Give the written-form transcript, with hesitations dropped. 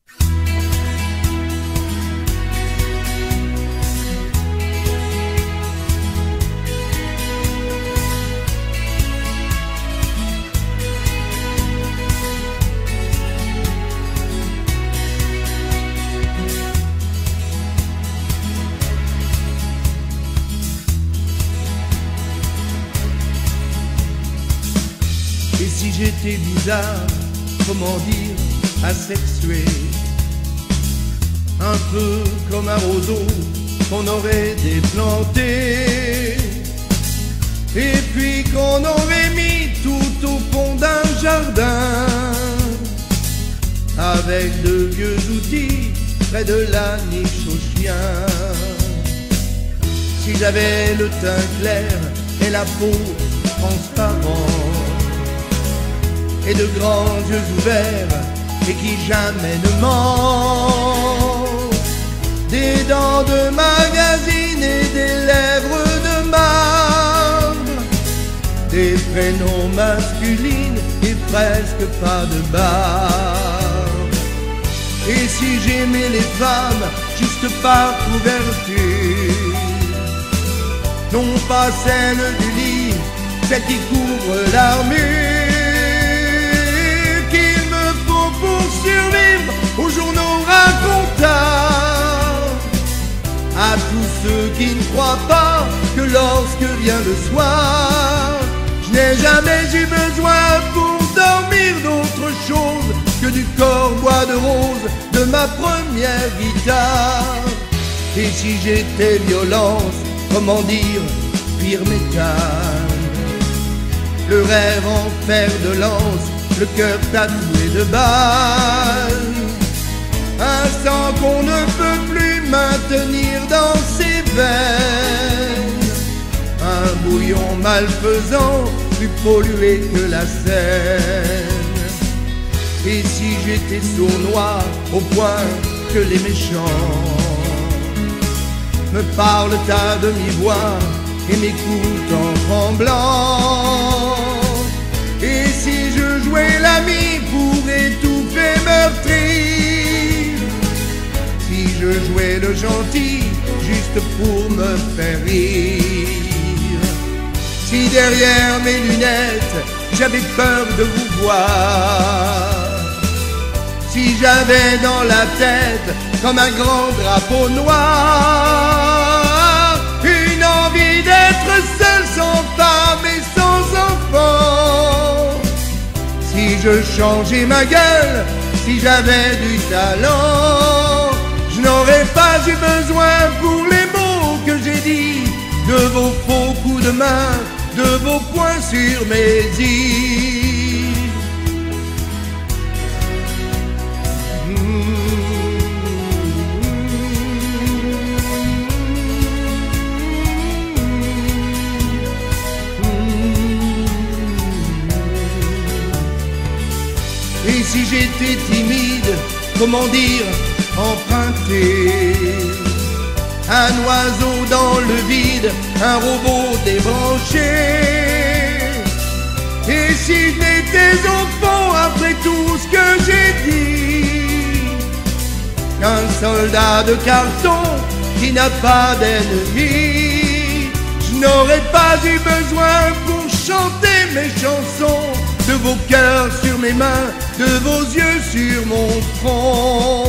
Et si j'étais bizarre, comment dire, asexué, un peu comme un roseau qu'on aurait déplanté, et puis qu'on aurait mis tout au fond d'un jardin, avec de vieux outils près de la niche aux chiens. Si j'avais le teint clair et la peau transparente, et de grands yeux ouverts et qui jamais ne mentent, des dents de magazine et des lèvres de marbre, des prénoms masculines et presque pas de barbe. Et si j'aimais les femmes juste par couverture, non pas celle du lit, celle qui couvre l'armure, survivre aux journaux racontants, à tous ceux qui ne croient pas que lorsque vient le soir, je n'ai jamais eu besoin pour dormir d'autre chose que du corps bois de rose de ma première guitare. Et si j'étais violence, comment dire, pire métal, le rêve en fer de lance, le cœur tatoué de balles, un sang qu'on ne peut plus maintenir dans ses veines, un bouillon malfaisant plus pollué que la Seine. Et si j'étais sournois au point que les méchants me parlent à demi-voix et m'écoutent en tremblant, et si je jouais l'ami pour étouffer meurtrir, si je jouais le gentil juste pour me faire rire, si derrière mes lunettes j'avais peur de vous voir, si j'avais dans la tête comme un grand drapeau noir une envie d'être seul sans femme et sans enfant, si je changeais ma gueule, si j'avais du talent, je n'aurais pas eu besoin pour les mots que j'ai dit de vos faux coups de main, de vos poings sur mes îles. Et si j'étais timide, comment dire, emprunté, un oiseau dans le vide, un robot débranché, et si je n'étais au fond, après tout ce que j'ai dit, qu'un soldat de carton qui n'a pas d'ennemi, je n'aurais pas eu besoin pour chanter mes chansons, de vos cœurs sur mes mains, de vos yeux sur mon front.